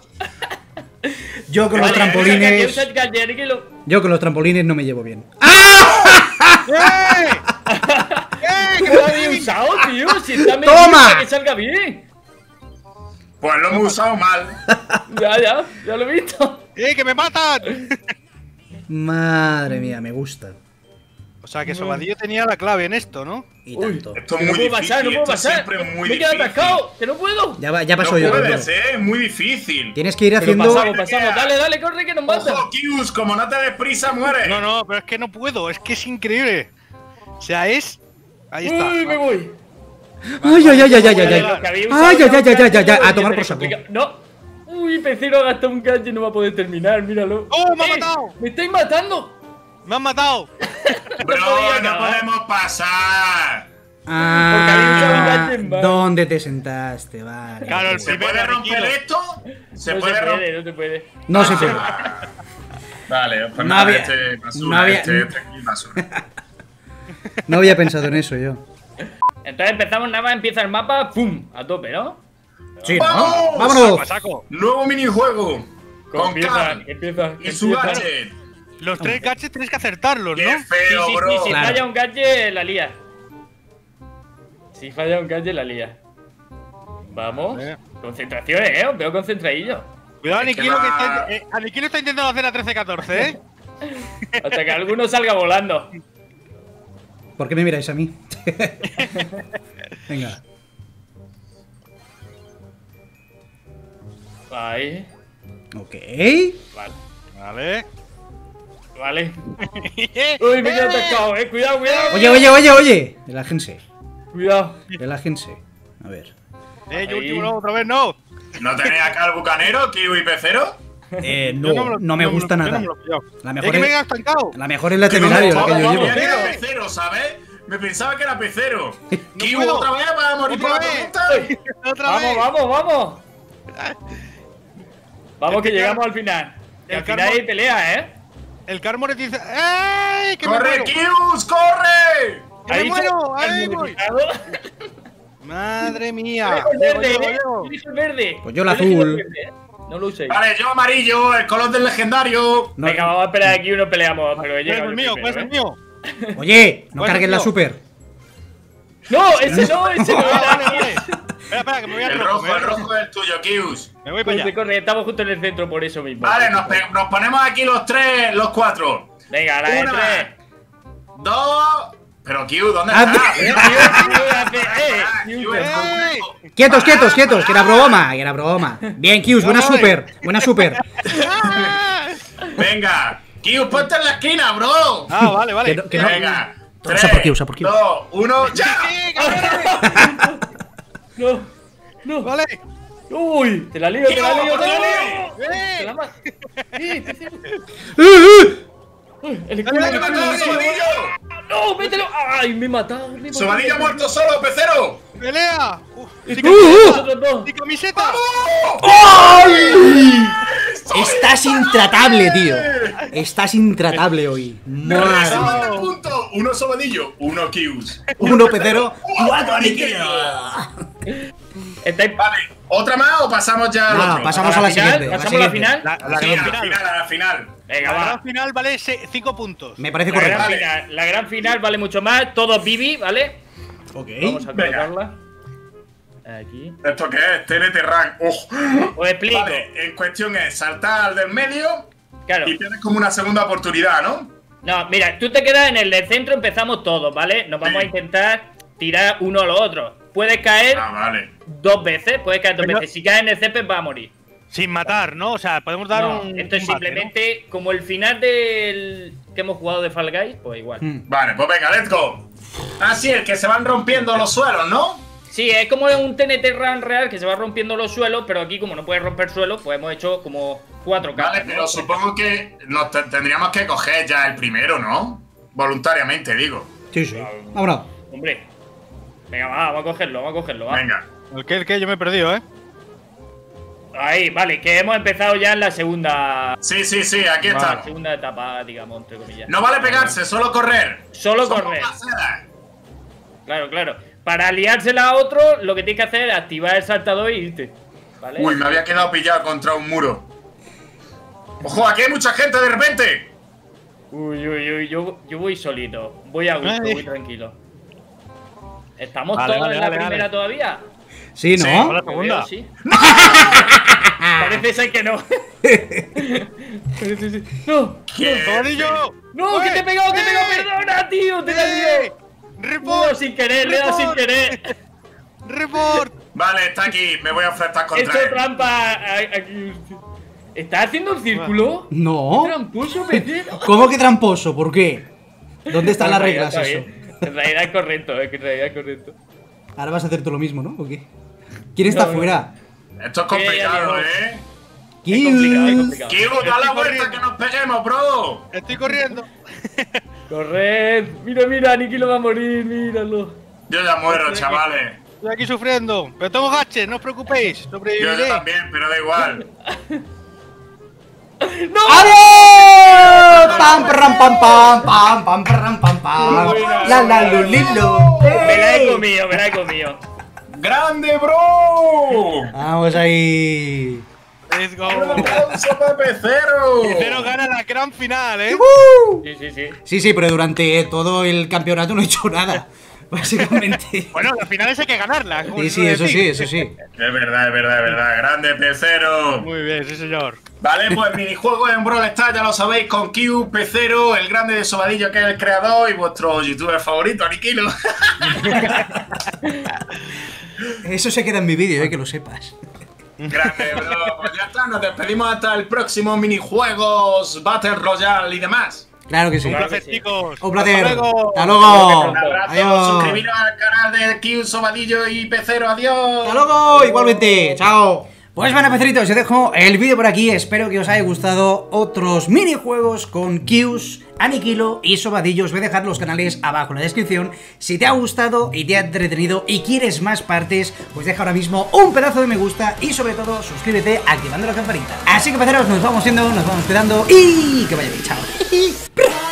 Speaker 1: Yo con los
Speaker 2: Vale,
Speaker 1: trampolines.
Speaker 2: usa el gadget, Aniquilo.
Speaker 1: Yo con los trampolines no me llevo bien. ¡Ah!
Speaker 4: ¡Eh! ¡Eh! ¡Que
Speaker 2: ¿Qué lo habéis usado, tío? Si está medio
Speaker 1: ¡Toma!
Speaker 2: para que salga bien.
Speaker 3: Pues lo hemos usado mal.
Speaker 2: Ya, ya, ya lo he visto.
Speaker 4: ¡Eh! ¡Que me matan!
Speaker 1: Madre mía, me gusta.
Speaker 4: O sea, que Sobadillo tenía la clave en esto, ¿no?
Speaker 1: Y
Speaker 2: Uy.
Speaker 1: tanto.
Speaker 3: Esto es
Speaker 2: Que no
Speaker 3: muy
Speaker 2: puedo
Speaker 3: difícil.
Speaker 2: pasar, no puedo
Speaker 3: esto es
Speaker 2: pasar.
Speaker 3: siempre muy
Speaker 2: Me he quedado
Speaker 3: difícil.
Speaker 2: atascado, que no puedo.
Speaker 1: Ya, va- ya paso
Speaker 3: No
Speaker 1: yo.
Speaker 3: puedes,
Speaker 1: Pedro.
Speaker 3: eh, es muy difícil.
Speaker 1: Tienes que ir
Speaker 2: Pero
Speaker 1: haciendo.
Speaker 2: pasamos, pasamos. Dale, dale, corre que nos matan.
Speaker 3: Ojo, Kius, como no te des prisa, mueres.
Speaker 4: No, no, pero es que no puedo, es que es increíble. O sea, es. Ahí está.
Speaker 2: Uy, me voy.
Speaker 1: Ay, ay, ay, ay, ay, ay,
Speaker 2: Vale,
Speaker 1: ay.
Speaker 2: lo que había usado
Speaker 1: Ay,
Speaker 2: ya
Speaker 1: ay, ay,
Speaker 2: un
Speaker 1: ay, ay, ay,
Speaker 2: gadget,
Speaker 1: ay. A
Speaker 2: ya
Speaker 1: tomar
Speaker 2: te
Speaker 1: por saco.
Speaker 2: explica- No. Uy, Pecero ha gastado un gadget y no va a poder terminar, míralo.
Speaker 4: ¡Oh, me ha
Speaker 2: ¡Eh!
Speaker 4: matado!
Speaker 2: ¡Me estáis matando!
Speaker 4: ¡Me han matado!
Speaker 3: Bro,
Speaker 2: No podía
Speaker 3: no
Speaker 2: acabar.
Speaker 3: podemos pasar.
Speaker 2: Porque había usado un
Speaker 1: Ah,
Speaker 2: gadget más.
Speaker 1: ¿dónde te sentaste? Vale.
Speaker 4: Claro, el
Speaker 3: ¿Se
Speaker 4: primer
Speaker 3: puede romper
Speaker 4: Aniquilo.
Speaker 3: esto? ¿Se
Speaker 2: no
Speaker 3: puede
Speaker 2: se
Speaker 3: romper?
Speaker 2: puede, no se puede.
Speaker 1: No se puede.
Speaker 3: Vale, pues
Speaker 1: No
Speaker 3: nada,
Speaker 1: había-
Speaker 3: este basura,
Speaker 1: no había-
Speaker 3: este, este aquí basura.
Speaker 1: No había pensado en eso yo.
Speaker 2: Entonces empezamos, nada más empieza el mapa, ¡pum! A tope, ¿no?
Speaker 1: Sí, ¿no?
Speaker 3: ¡Vamos!
Speaker 1: ¡Vámonos!
Speaker 4: Saco.
Speaker 3: Nuevo minijuego. Con
Speaker 2: empieza,
Speaker 3: Carl
Speaker 2: empieza.
Speaker 3: y su
Speaker 2: empieza.
Speaker 3: gadget.
Speaker 4: Los tres gadgets tienes que acertarlos,
Speaker 3: ¡Qué
Speaker 4: ¿no?
Speaker 2: Sí,
Speaker 3: feo,
Speaker 2: sí,
Speaker 3: bro!
Speaker 2: sí, si
Speaker 1: Claro.
Speaker 2: falla un gadget, la lía. Si falla un gadget, la lía. Vamos.
Speaker 4: Eh.
Speaker 2: Concentración, eh, os veo concentradillo.
Speaker 4: Cuidado,
Speaker 3: Es que
Speaker 4: Aniquilo, que,
Speaker 3: va-
Speaker 4: está, eh, Aniquilo está intentando hacer a trece catorce, ¿eh?
Speaker 2: Hasta que alguno salga volando.
Speaker 1: ¿Por qué me miráis a mí? Venga.
Speaker 2: Ahí.
Speaker 1: Ok.
Speaker 2: Vale.
Speaker 4: Vale.
Speaker 2: Vale. Uy, me he quedado atascado, eh. Cuidado, cuidado.
Speaker 1: Oye, oye, oye, oye. Relájense.
Speaker 2: Cuidado.
Speaker 1: Relájense. A ver.
Speaker 4: Eh, yo
Speaker 2: Ahí.
Speaker 4: último no, otra vez no.
Speaker 3: ¿No tenéis acá el bucanero, Kiwi y Pecero?
Speaker 1: Eh,
Speaker 4: Yo
Speaker 1: no,
Speaker 4: lo-
Speaker 1: no me
Speaker 4: yo
Speaker 1: gusta
Speaker 4: lo- yo
Speaker 1: nada.
Speaker 4: no me lo he pillado.
Speaker 1: La
Speaker 4: Es
Speaker 1: mejor
Speaker 4: que me he
Speaker 1: es,
Speaker 4: quedado estancado.
Speaker 1: la mejor es la temerario, la que yo
Speaker 3: Vamos,
Speaker 1: llevo.
Speaker 3: vamos,
Speaker 2: Llevo.
Speaker 3: vamos, Pecero, ¿sabes? Me pensaba que era Pecero. Kiwi
Speaker 4: puedo.
Speaker 3: otra vez para morir por
Speaker 4: Otra
Speaker 3: la
Speaker 4: vez.
Speaker 3: tormenta.
Speaker 4: Otra
Speaker 2: Vamos,
Speaker 4: vez.
Speaker 2: vamos, vamos. Vamos, que
Speaker 4: El
Speaker 2: llegamos
Speaker 4: car-
Speaker 2: al final. Y
Speaker 4: el
Speaker 2: al final
Speaker 4: carmo-
Speaker 2: hay pelea, eh.
Speaker 4: El Carmore dice. ¡Ey! ¡Que me
Speaker 3: ¡Corre,
Speaker 4: muero!
Speaker 3: Kius, corre!
Speaker 4: ¡Que me
Speaker 2: dicho
Speaker 4: muero!
Speaker 2: el
Speaker 4: ¡Ahí voy!
Speaker 2: modificado.
Speaker 4: Madre mía.
Speaker 2: El
Speaker 4: Llego,
Speaker 2: verde,
Speaker 4: llego,
Speaker 2: eh.
Speaker 4: llego.
Speaker 2: Elige el verde.
Speaker 1: Pues yo el
Speaker 2: Yo elegí
Speaker 1: azul.
Speaker 2: verde, eh. No lo uséis.
Speaker 3: Vale, yo amarillo, el color del legendario.
Speaker 1: No-
Speaker 2: Venga, vamos a esperar aquí uno peleamos, pero
Speaker 4: ¿Cuál es
Speaker 2: llega
Speaker 4: el
Speaker 2: yo
Speaker 4: mío?
Speaker 2: primero,
Speaker 4: ¿Cuál es el
Speaker 2: eh.
Speaker 4: mío?
Speaker 1: Oye, no
Speaker 4: ¿Cuál es
Speaker 1: cargues
Speaker 4: el
Speaker 1: la
Speaker 4: mío?
Speaker 1: super.
Speaker 2: No, ese no, ese no
Speaker 4: Ah,
Speaker 2: era.
Speaker 4: vale, vale. Espera, espera, que me voy al
Speaker 3: El
Speaker 4: rojo.
Speaker 3: rojo,
Speaker 4: me voy
Speaker 3: el
Speaker 4: al
Speaker 3: rojo es el tuyo, Kius.
Speaker 4: Me voy para
Speaker 2: Corre,
Speaker 4: allá.
Speaker 2: corre, estamos justo en el centro por eso mismo.
Speaker 3: Vale, nos, pe- nos ponemos aquí los tres, los cuatro.
Speaker 2: Venga, a la de
Speaker 3: Una.
Speaker 2: tres.
Speaker 3: Dos. Pero Kius, ¿dónde
Speaker 1: Ah,
Speaker 3: estás?
Speaker 2: Eh, tío, tío, hace- eh,
Speaker 3: Ah,
Speaker 2: tío,
Speaker 3: Kius,
Speaker 2: pero-
Speaker 3: el
Speaker 4: ¡Ey!
Speaker 3: rojo.
Speaker 1: Quietos, quietos, quietos, que era broma, que era broma. Bien, Kius, buena
Speaker 4: Vamos.
Speaker 1: super, buena super.
Speaker 4: ¡Ah!
Speaker 3: Venga, Kius, ponte en la esquina, bro.
Speaker 4: Ah, vale, vale.
Speaker 1: Que no- que no-
Speaker 3: Venga.
Speaker 1: Usa por Kius, usa por Kius.
Speaker 3: dos, uno, ¡ya!
Speaker 4: Sí, cabrón.
Speaker 2: No, no.
Speaker 4: Vale.
Speaker 2: Uy, te la lío, te la lío, te la lío.
Speaker 4: ¡Eh!
Speaker 2: Te la ma- Eh, te- te-
Speaker 1: ¡Eh, eh!
Speaker 2: Uy, el
Speaker 4: Dale, dale,
Speaker 2: escudo,
Speaker 4: dale,
Speaker 2: el
Speaker 4: dale,
Speaker 2: escudo.
Speaker 3: ¡Sobadillo!
Speaker 2: No, mételo. Ay, me he matado. Me he matado.
Speaker 3: ¡Sobadillo muerto solo, pecero!
Speaker 4: ¡Pelea! Uf,
Speaker 2: Y
Speaker 4: sin
Speaker 2: tú,
Speaker 4: camiseta.
Speaker 2: nosotros dos.
Speaker 4: ¡Sin camiseta!
Speaker 1: ¡Ay! Estás intratable, tío. Estás intratable hoy. Madre.
Speaker 3: ¡Resumen de puntos! Uno Sobadillo, uno Kius.
Speaker 1: Uno pecero, cuatro aniquilo.
Speaker 2: Estáis-
Speaker 3: Vale, ¿otra más o pasamos ya al
Speaker 1: No,
Speaker 3: otro?
Speaker 1: pasamos
Speaker 2: ¿A
Speaker 1: a
Speaker 2: la
Speaker 1: la
Speaker 2: final?
Speaker 1: siguiente.
Speaker 2: ¿Pasamos a la final?
Speaker 4: La, la
Speaker 3: Sí,
Speaker 4: gran
Speaker 3: a la
Speaker 4: final.
Speaker 3: final, a la final.
Speaker 2: Venga,
Speaker 4: La
Speaker 2: va.
Speaker 4: gran final vale cinco puntos.
Speaker 1: Me parece
Speaker 2: La gran,
Speaker 1: correcto.
Speaker 2: final, la gran final vale mucho más. Todos Bibi, ¿vale?
Speaker 1: Ok.
Speaker 2: Vamos a
Speaker 3: Venga.
Speaker 2: colocarla. Aquí.
Speaker 3: ¿Esto qué es? T N T Rank. ¡Oh!
Speaker 2: Os explico.
Speaker 3: Vale, en cuestión es saltar al del medio
Speaker 2: Claro.
Speaker 3: y tienes como una segunda oportunidad, ¿no?
Speaker 2: No, mira, tú te quedas en el del centro, empezamos todos, ¿vale? Nos vamos
Speaker 3: Sí.
Speaker 2: a intentar tirar uno a los otros. Puedes caer
Speaker 3: Ah, vale.
Speaker 2: dos veces, puedes caer dos
Speaker 4: Pero-
Speaker 2: veces. Si caes en el césped, vas a morir.
Speaker 4: Sin matar, ¿no? O sea, podemos dar
Speaker 2: No,
Speaker 4: un.
Speaker 2: esto es
Speaker 4: un bate,
Speaker 2: simplemente como el final del que hemos jugado de Fall Guys, pues igual.
Speaker 1: Mm.
Speaker 3: Vale, pues venga, let's go. Ah, sí, el que se van rompiendo los suelos, ¿no?
Speaker 2: Sí, es como un T N T Run real que se va rompiendo los suelos, pero aquí como no puedes romper suelos, pues hemos hecho como cuatro capas.
Speaker 3: Vale, pero
Speaker 2: ¿no?
Speaker 3: supongo que nos te- tendríamos que coger ya el primero, ¿no? Voluntariamente, digo.
Speaker 1: Sí, sí. Vámonos.
Speaker 2: Hombre. Venga, va, vamos a cogerlo, vamos a cogerlo, va.
Speaker 3: Venga.
Speaker 4: ¿no? El que, el que yo me he perdido, ¿eh?
Speaker 2: Ahí, vale, que hemos empezado ya en la segunda.
Speaker 3: Sí, sí, sí, aquí
Speaker 2: Vale,
Speaker 3: está.
Speaker 2: segunda etapa, digamos, entre comillas.
Speaker 3: No vale pegarse, solo correr.
Speaker 2: Solo
Speaker 3: Somos
Speaker 2: correr.
Speaker 3: placeras.
Speaker 2: Claro, claro. Para liársela a otro, lo que tienes que hacer es activar el saltador y irte. ¿Vale?
Speaker 3: Uy, me había quedado pillado contra un muro. ¡Ojo, aquí hay mucha gente de repente!
Speaker 2: Uy, uy, uy, yo, yo voy solito. Voy a gusto,
Speaker 4: Ay.
Speaker 2: voy tranquilo. ¿Estamos
Speaker 4: Vale,
Speaker 2: todos
Speaker 4: vale,
Speaker 2: en la
Speaker 4: vale,
Speaker 2: primera
Speaker 4: vale.
Speaker 2: todavía?
Speaker 1: Sí,
Speaker 3: Sí,
Speaker 1: ¿no?
Speaker 4: hola.
Speaker 2: Me
Speaker 4: Segunda.
Speaker 2: veo, sí. Parece ser que no. Parece ser- ¡No!
Speaker 3: ¿Qué?
Speaker 4: ¡Sobadillo!
Speaker 2: ¡No!
Speaker 4: ¡Eh!
Speaker 2: ¡Que te he pegado! ¡Te he pegado!
Speaker 4: ¡Eh!
Speaker 2: ¡Perdona, tío! ¡Te la
Speaker 4: ¡Eh!
Speaker 2: lío! Le he
Speaker 4: ¡Report!
Speaker 2: dado sin querer, le he dado sin
Speaker 4: ¡Report!
Speaker 2: querer.
Speaker 4: ¡Report!
Speaker 3: Vale, está aquí, me voy a enfrentar
Speaker 2: He
Speaker 3: contra
Speaker 2: hecho
Speaker 3: él.
Speaker 2: trampa a- aquí. ¿Estás haciendo un círculo?
Speaker 1: No.
Speaker 2: Tramposo, pecero.
Speaker 1: ¿Cómo que tramposo? ¿Por qué? ¿Dónde están
Speaker 2: En
Speaker 1: las
Speaker 2: realidad
Speaker 1: reglas
Speaker 2: está
Speaker 1: eso?
Speaker 2: bien. En realidad es correcto, es que en realidad es correcto.
Speaker 1: Ahora vas a hacer tú lo mismo, ¿no? ¿O qué? ¿Quién está
Speaker 2: No, no.
Speaker 1: fuera?
Speaker 3: Esto es complicado,
Speaker 2: Sí,
Speaker 3: ¿eh?
Speaker 2: Es complicado, es
Speaker 1: Kius.
Speaker 2: complicado.
Speaker 3: Kigo, da la
Speaker 4: Estoy
Speaker 3: vuelta
Speaker 4: corriendo.
Speaker 3: que nos peguemos, bro.
Speaker 4: Estoy corriendo.
Speaker 2: Corred. Mira, mira, Nikilo va a morir, míralo.
Speaker 3: Yo ya muero, chavales.
Speaker 4: Estoy aquí sufriendo. Pero tengo gaches, no os preocupéis.
Speaker 3: Yo,
Speaker 4: Sobreviviré.
Speaker 3: yo también, pero da igual.
Speaker 2: ¡No!
Speaker 1: ¡Adiós! ¡Pam, pam, pam, pam, pam, pam, pam, pam, pam!
Speaker 2: Muy buena.
Speaker 1: ¡La, la, lulilo!
Speaker 2: Me la he comido, me la he comido.
Speaker 3: ¡Grande, bro!
Speaker 1: Vamos ahí.
Speaker 4: Let's go.
Speaker 3: ¡Un aplauso para Pecero!
Speaker 4: Pecero gana la gran final, ¿eh?
Speaker 2: Sí, sí, sí.
Speaker 1: Sí, sí, pero durante todo el campeonato no he hecho nada. Básicamente.
Speaker 4: Bueno, las finales hay que ganarlas. como
Speaker 1: Sí,
Speaker 4: se
Speaker 1: sí,
Speaker 4: suele
Speaker 1: eso sí,
Speaker 4: decir.
Speaker 1: eso sí.
Speaker 3: Es verdad, es verdad, es verdad. ¡Grande, Pecero!
Speaker 4: Muy bien, sí, señor.
Speaker 3: Vale, pues minijuegos en Brawl Stars, ya lo sabéis, con Q, Pecero, el grande de Sobadillo, que es el creador, y vuestro youtuber favorito, Aniquilo.
Speaker 1: Eso se queda en mi vídeo, eh, que lo sepas.
Speaker 3: Grande, bro. Pues ya está, nos despedimos hasta el próximo minijuegos, Battle Royale y demás.
Speaker 1: Claro que sí.
Speaker 4: Un
Speaker 2: Claro
Speaker 4: placer,
Speaker 2: que sí.
Speaker 4: chicos.
Speaker 1: Un placer.
Speaker 4: Hasta luego.
Speaker 1: Hasta luego.
Speaker 3: Un abrazo,
Speaker 1: Adiós.
Speaker 3: suscribiros al canal de Q, Sobadillo y Pecero, adiós.
Speaker 1: Hasta luego, igualmente. Chao. Pues bueno, peceritos, yo dejo el vídeo por aquí. Espero que os haya gustado otros minijuegos con Qs, Aniquilo y Sobadillo. Os voy a dejar los canales abajo en la descripción. Si te ha gustado y te ha entretenido y quieres más partes, pues deja ahora mismo un pedazo de me gusta y sobre todo suscríbete activando la campanita. Así que peceros, nos vamos viendo, nos vamos quedando y que vaya bien, chao.